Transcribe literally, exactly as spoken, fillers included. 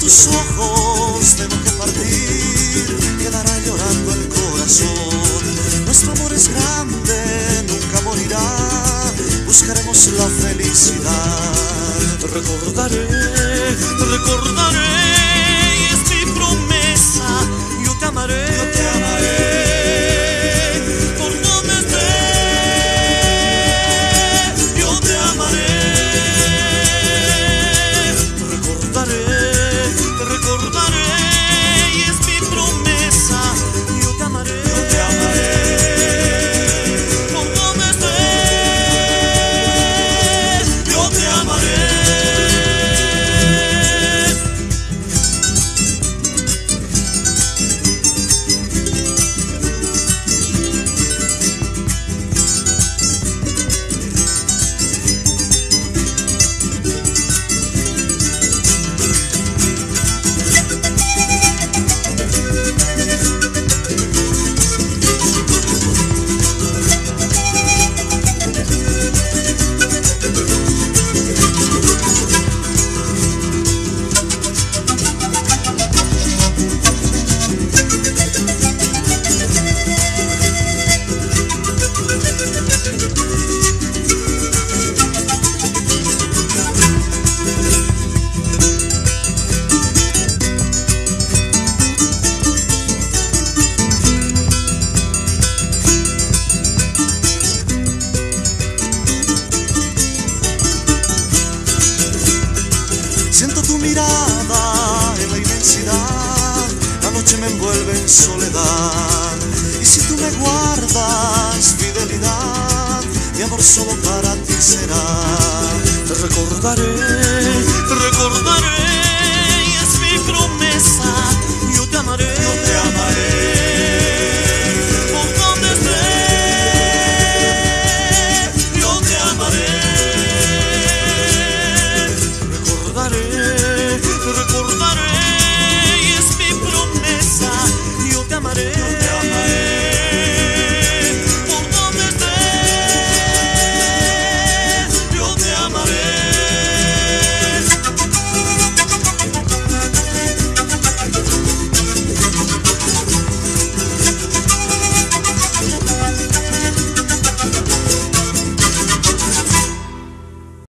tus ojos tengo que partir, quedará llorando el corazón. Nuestro amor es grande, nunca morirá, buscaremos la felicidad. Te recordaré, te recordaré, y es mi promesa, yo te amaré, yo te amaré. Por donde estés, yo te amaré. Te recordaré, te recordaré, y es mi promesa, yo te amaré, yo te amaré. Por donde estés, yo te amaré. Siento tu mirada en la inmensidad, la noche me envuelve en soledad. Y si tú me guardas fidelidad, mi amor solo para ti será. Te recordaré,